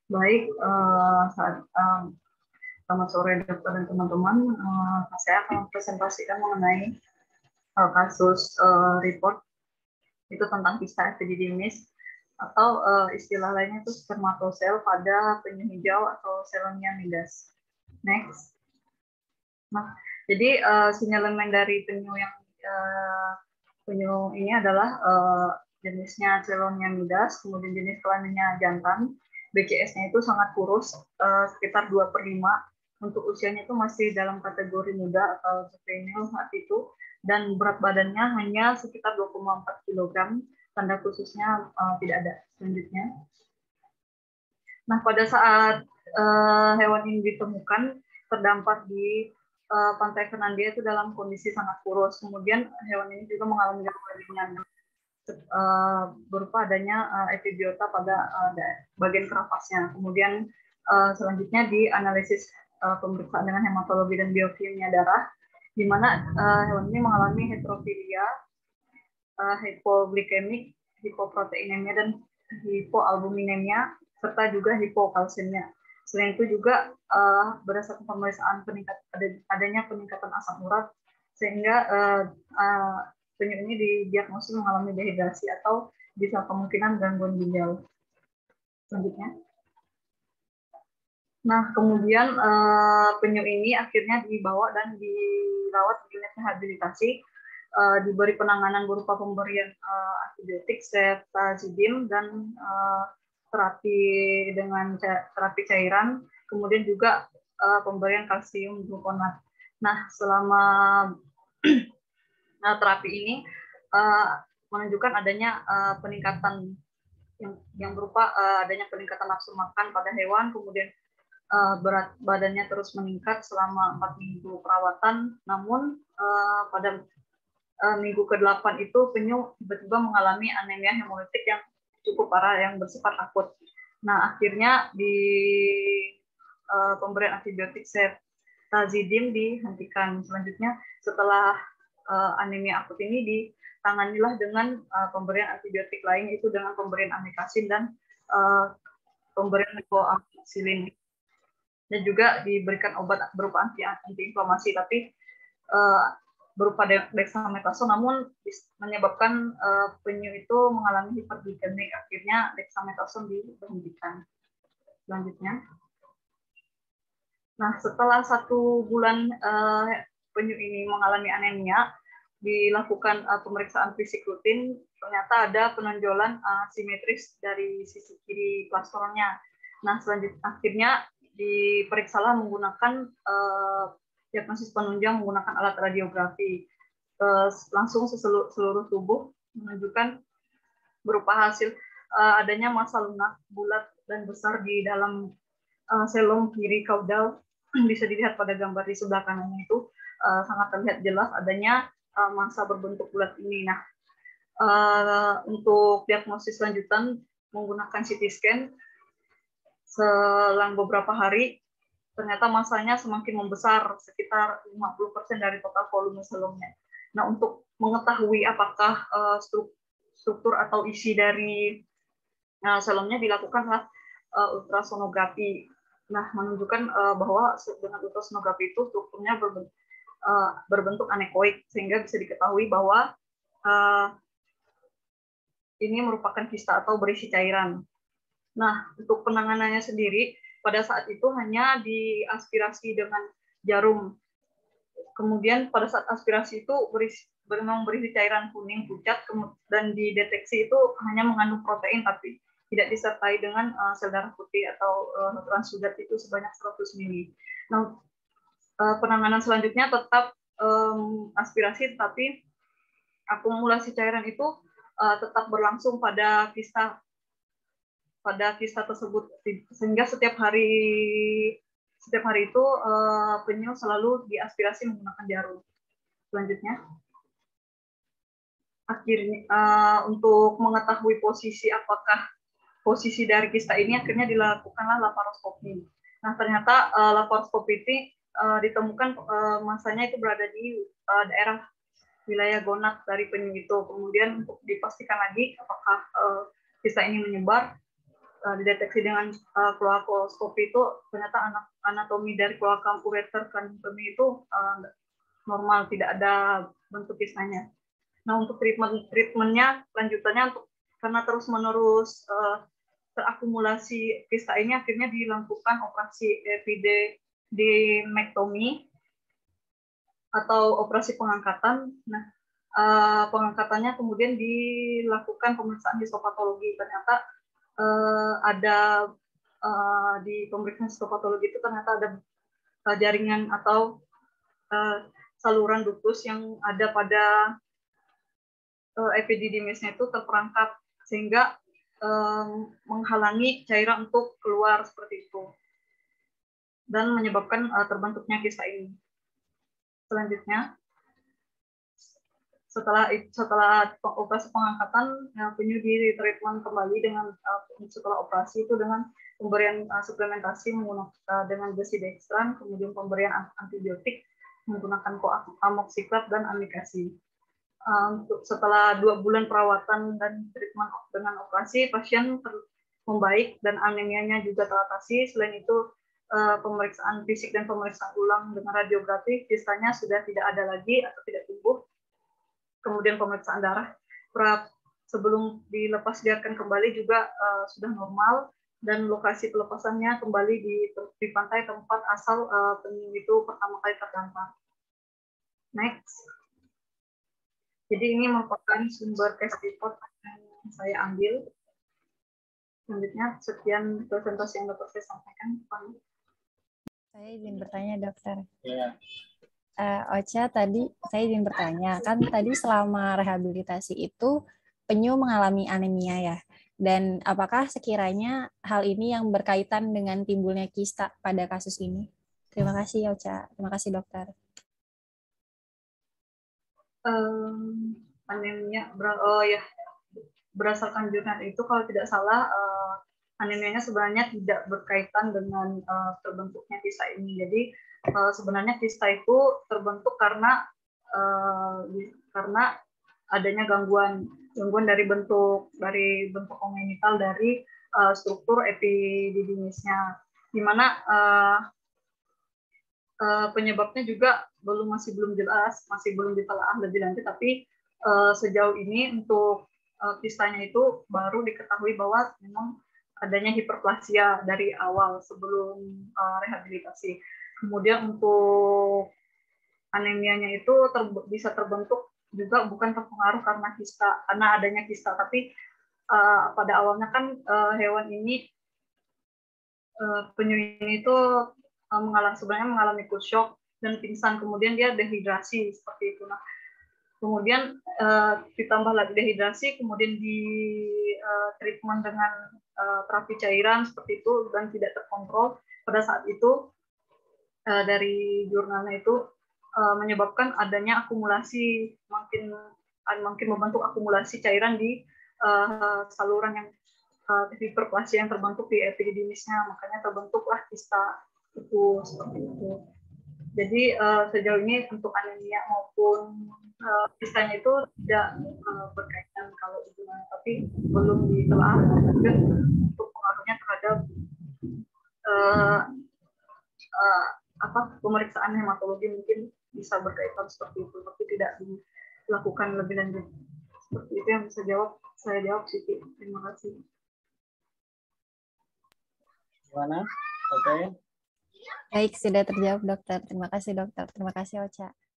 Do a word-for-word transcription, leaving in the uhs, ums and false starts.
Baik, uh, saat, um, selamat sore dokter dan teman-teman. Uh, saya akan mempresentasikan mengenai uh, kasus uh, report itu tentang kista epididymis atau uh, istilah lainnya itu spermatosel pada penyu hijau atau Selonia midas. Next. Nah, jadi uh, sinyalemen dari penyu yang uh, penyu ini adalah uh, jenisnya Selonia midas, kemudian jenis kelaminnya jantan. B C S-nya itu sangat kurus, uh, sekitar dua per lima. Untuk usianya itu masih dalam kategori muda atau juvenil saat itu, dan berat badannya hanya sekitar dua koma empat kilogram, tanda khususnya uh, tidak ada. Selanjutnya. Nah, pada saat uh, hewan ini ditemukan, terdampar di uh, pantai Fernandia itu dalam kondisi sangat kurus. Kemudian hewan ini juga mengalami gangguan ringan uh, berupa adanya uh, epibiota pada uh, bagian kerapasnya. Kemudian uh, selanjutnya dianalisis uh, pemeriksaan dengan hematologi dan biokimia darah, di mana uh, hewan ini mengalami heterofilia, uh, hipoglikemik, hipoproteinemia, dan hipoalbuminemia, serta juga hipokalsemia. Selain itu juga uh, berdasarkan pemeriksaan peningkat, adanya peningkatan asam urat, sehingga uh, uh, penyu ini didiagnosis mengalami dehidrasi atau bisa kemungkinan gangguan ginjal. Selanjutnya. Nah, kemudian uh, penyu ini akhirnya dibawa dan dirawat di unit rehabilitasi, uh, diberi penanganan berupa pemberian uh, antibiotik, cefazidime, dan uh, terapi dengan terapi cairan, kemudian juga uh, pemberian kalsium glukonat. Nah, selama uh, terapi ini uh, menunjukkan adanya uh, peningkatan yang, yang berupa uh, adanya peningkatan nafsu makan pada hewan, kemudian uh, berat badannya terus meningkat selama empat minggu perawatan. Namun uh, pada uh, minggu ke delapan itu penyu tiba-tiba mengalami anemia hemolitik yang cukup parah yang bersifat akut. Nah, akhirnya di uh, pemberian antibiotik cefazidime dihentikan. Selanjutnya setelah uh, anemia akut ini ditanganilah dengan uh, pemberian antibiotik lain, itu dengan pemberian amikasin dan uh, pemberian levothyroxine, dan juga diberikan obat berupa anti antiinflamasi, tapi uh, berupa dexamethasone, namun menyebabkan uh, penyu itu mengalami hiperglikemik. Akhirnya dexamethasone diberhentikan. Selanjutnya. Nah, setelah satu bulan uh, penyu ini mengalami anemia, dilakukan uh, pemeriksaan fisik rutin, ternyata ada penonjolan uh, simetris dari sisi kiri plastronnya. Nah, selanjutnya akhirnya diperiksalah menggunakan uh, diagnosis penunjang menggunakan alat radiografi. Uh, langsung seluruh, seluruh tubuh menunjukkan berupa hasil uh, adanya massa lunak bulat dan besar di dalam uh, selong kiri kaudal. Bisa dilihat pada gambar di sebelah kanannya itu uh, sangat terlihat jelas adanya uh, massa berbentuk bulat ini. Nah, uh, untuk diagnosis lanjutan menggunakan C T scan selang beberapa hari, ternyata masanya semakin membesar, sekitar lima puluh persen dari total volume selongnya. Nah, untuk mengetahui apakah uh, struktur atau isi dari uh, selongnya dilakukanlah uh, ultrasonografi. Nah, menunjukkan uh, bahwa dengan ultrasonografi itu strukturnya berbentuk, uh, berbentuk anekoik, sehingga bisa diketahui bahwa uh, ini merupakan kista atau berisi cairan. Nah, untuk penanganannya sendiri, pada saat itu hanya diaspirasi dengan jarum. Kemudian pada saat aspirasi itu berisi, memang berisi cairan kuning pucat, dan dideteksi itu hanya mengandung protein, tapi tidak disertai dengan uh, sel darah putih atau uh, transsudat itu sebanyak seratus mililiter. Nah, uh, penanganan selanjutnya tetap um, aspirasi, tetapi akumulasi cairan itu uh, tetap berlangsung pada kista pada kista tersebut, sehingga setiap hari setiap hari itu uh, penyu selalu diaspirasi menggunakan jarum. Selanjutnya, akhirnya uh, untuk mengetahui posisi apakah posisi dari kista ini, akhirnya dilakukanlah laparoskopi. Nah, ternyata uh, laparoskopi ini uh, ditemukan uh, masanya itu berada di uh, daerah wilayah gonad dari penyu itu. Kemudian untuk dipastikan lagi apakah uh, kista ini menyebar, uh, dideteksi dengan uh, kloakoskopi itu ternyata anak anatomi dari kloaka ureter kami itu uh, normal, tidak ada bentuk kistanya. Nah, untuk treatment treatmentnya lanjutannya untuk karena terus menerus uh, terakumulasi kista ini, akhirnya dilakukan operasi epididimektomi atau operasi pengangkatan. Nah, uh, pengangkatannya kemudian dilakukan pemeriksaan histopatologi. Ternyata uh, ada uh, di pemeriksaan histopatologi itu ternyata ada uh, jaringan atau uh, saluran ductus yang ada pada uh, epididymisnya itu terperangkap, sehingga um, menghalangi cairan untuk keluar seperti itu dan menyebabkan uh, terbentuknya kista ini. Selanjutnya, setelah setelah operasi pengangkatan, ya, penyu di treatment kembali dengan uh, setelah operasi itu dengan pemberian uh, suplementasi menggunakan uh, dengan desidextran, kemudian pemberian antibiotik menggunakan amoxicillin dan amikasi. Uh, untuk setelah dua bulan perawatan dan treatment dengan operasi, pasien membaik dan anemianya juga teratasi. Selain itu, uh, pemeriksaan fisik dan pemeriksaan ulang dengan radiografi, kistanya sudah tidak ada lagi atau tidak tumbuh. Kemudian pemeriksaan darah sebelum dilepas biarkan kembali juga uh, sudah normal, dan lokasi pelepasannya kembali di, di pantai tempat asal uh, penyu itu pertama kali terdampar. Next. Jadi ini merupakan sumber case report yang saya ambil. Selanjutnya, sekian presentasi yang dapat saya sampaikan. Saya izin bertanya, dokter. Yeah. Uh, Ocha, tadi saya izin bertanya, kan tadi selama rehabilitasi itu penyu mengalami anemia ya, dan apakah sekiranya hal ini yang berkaitan dengan timbulnya kista pada kasus ini? Terima kasih Ocha, terima kasih dokter. Um, anemia, oh ya, berdasarkan jurnal itu kalau tidak salah uh, anemianya sebenarnya tidak berkaitan dengan uh, terbentuknya kista ini. Jadi uh, sebenarnya kista itu terbentuk karena uh, karena adanya gangguan gangguan dari bentuk dari bentuk kongenital dari uh, struktur epididymisnya, di mana uh, uh, penyebabnya juga belum masih belum jelas, masih belum ditelaah lebih lanjut. Tapi uh, sejauh ini untuk uh, kistanya itu baru diketahui bahwa memang adanya hiperplasia dari awal sebelum uh, rehabilitasi. Kemudian untuk anemianya itu ter, bisa terbentuk juga bukan terpengaruh karena kista, karena adanya kista, tapi uh, pada awalnya kan uh, hewan ini uh, penyu ini itu uh, mengalami sebenarnya mengalami cool shock dan pingsan, kemudian dia dehidrasi seperti itu. Nah, kemudian uh, ditambah lagi dehidrasi, kemudian di uh, treatment dengan uh, terapi cairan seperti itu dan tidak terkontrol. Pada saat itu uh, dari jurnalnya itu uh, menyebabkan adanya akumulasi, makin uh, makin membentuk akumulasi cairan di uh, saluran yang uh, hiperplasia yang terbentuk di epididymisnya, makanya terbentuklah kista itu seperti itu. Jadi uh, sejauh ini untuk anemia maupun uh, kistanya itu tidak uh, berkaitan kalau itu, tapi belum ditelaah untuk pengaruhnya terhadap uh, uh, apa pemeriksaan hematologi, mungkin bisa berkaitan seperti itu, tapi tidak dilakukan lebih lanjut. Seperti itu yang bisa jawab saya jawab Siti. Terima kasih. Gimana? Oke. Okay. Baik, sudah terjawab dokter. Terima kasih dokter. Terima kasih Ocha.